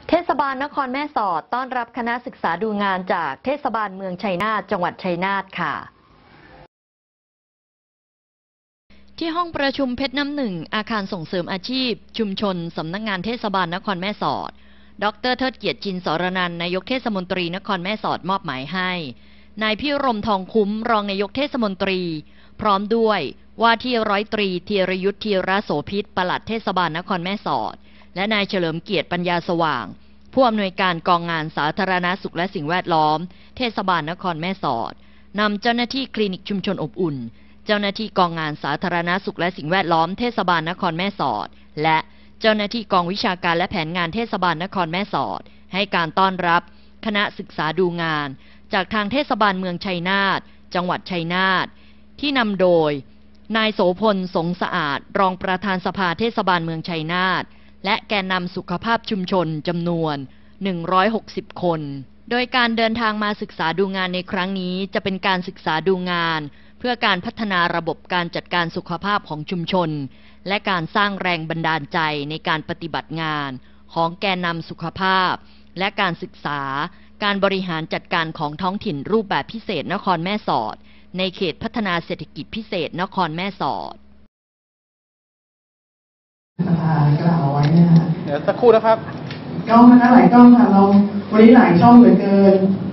เทศบาลนครแม่สอดต้อนรับคณะศึกษาดูงานจากเทศบาลเมืองชัยนาทจังหวัดชัยนาทค่ะที่ห้องประชุมเพชรน้ำหนึ่งอาคารส่งเสริมอาชีพชุมชนสำนักงานเทศบาลนครแม่สอดดร.เทิดเกียรติจินสรนันท์นายกเทศมนตรีนครแม่สอดมอบหมายให้นายพิรมทองคุ้มรองนายกเทศมนตรีพร้อมด้วยว่าที่ร้อยตรีธีรยุทธธีรโสภิตปลัดเทศบาลนครแม่สอดและนายเฉลิมเกียรติปัญญาสว่างผู้อำนวยการกองงานสาธารณสุขและสิ่งแวดล้อมเทศบาลนครแม่สอดนำเจ้าหน้าที่คลินิกชุมชนอบอุ่นเจ้าหน้าที่กองงานสาธารณสุขและสิ่งแวดล้อมเทศบาลนครแม่สอดและเจ้าหน้าที่กองวิชาการและแผนงานเทศบาลนครแม่สอดให้การต้อนรับคณะศึกษาดูงานจากทางเทศบาลเมืองชัยนาทจังหวัดชัยนาทที่นำโดยนายโสพลสงสะอาดรองประธานสภาเทศบาลเมืองชัยนาทและแกนนำสุขภาพชุมชนจำนวน160 คนโดยการเดินทางมาศึกษาดูงานในครั้งนี้จะเป็นการศึกษาดูงานเพื่อการพัฒนาระบบการจัดการสุขภาพของชุมชนและการสร้างแรงบันดาลใจในการปฏิบัติงานของแกนนำสุขภาพและการศึกษาการบริหารจัดการของท้องถิ่นรูปแบบพิเศษนครแม่สอดในเขตพัฒนาเศรษฐกิจพิเศษนครแม่สอดสภากล่าวไว้นะคะเดี๋ยวสักครู่นะครับกล้องนะคะหลายกล้องค่ะเราวันนี้หลายช่องเหลือเกิน